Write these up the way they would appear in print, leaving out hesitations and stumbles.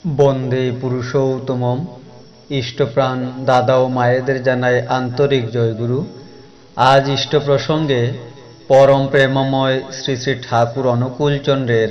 বন্দে পুরুষোত্তমম। ইষ্টপ্রাণ দাদা ও মায়েদের জানায় আন্তরিক জয়গুরু। আজ ইষ্ট প্রসঙ্গে পরম প্রেমময় শ্রী শ্রী ঠাকুর অনুকূলচন্দ্রের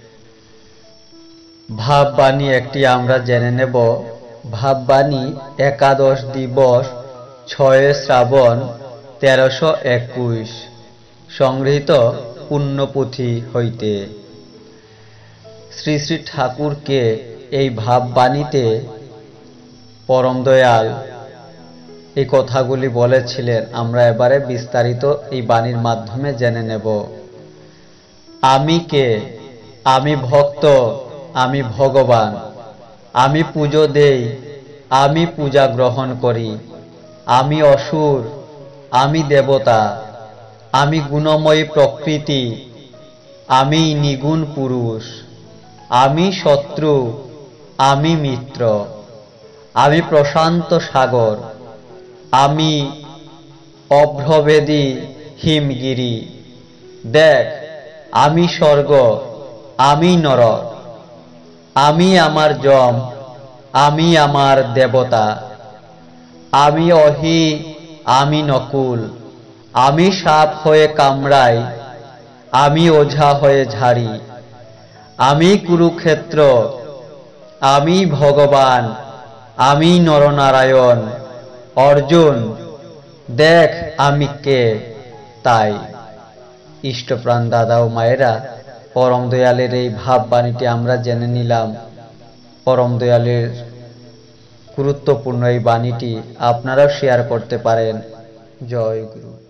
ভাববাণী একটি আমরা জেনে নেব। ভাববাণী একাদশ দিবস 6 শ্রাবণ 1321, সংগৃহীত পুণ্যপুঁথি হইতে। শ্রী শ্রী ঠাকুরকে এই ভাববাণীতে পরম দয়াল এই কথাগুলি বলেছিলেন। আমরা এবারে বিস্তারিত এই বাণীর মাধ্যমে জেনে নেব। আমি কে? আমি ভক্ত, আমি ভগবান। আমি পুজো দেই, আমি পূজা গ্রহণ করি। আমি অসুর, আমি দেবতা। আমি গুণময়ী প্রকৃতি, আমি নিগুণ পুরুষ। আমি শত্রু, আমি মিত্র। আমি প্রশান্ত সাগর, আমি অভ্রভেদী হিমগিরি। দেখ, আমি স্বর্গ, আমি নরক। আমি আমার যম, আমি আমার দেবতা। আমি অহি, আমি নকুল। আমি সাপ হয়ে কামড়াই, আমি ওঝা হয়ে ঝাড়ি। আমি কুরুক্ষেত্র, আমি ভগবান, আমি নরনারায়ণ। অর্জুন, দেখ আমি কে। তাই ইষ্টপ্রাণ দাদা ও মায়েরা, পরম দয়ালের এই ভাববাণীটি আমরা জেনে নিলাম। পরম দয়ালের গুরুত্বপূর্ণ এই বাণীটি আপনারাও শেয়ার করতে পারেন। জয় গুরু।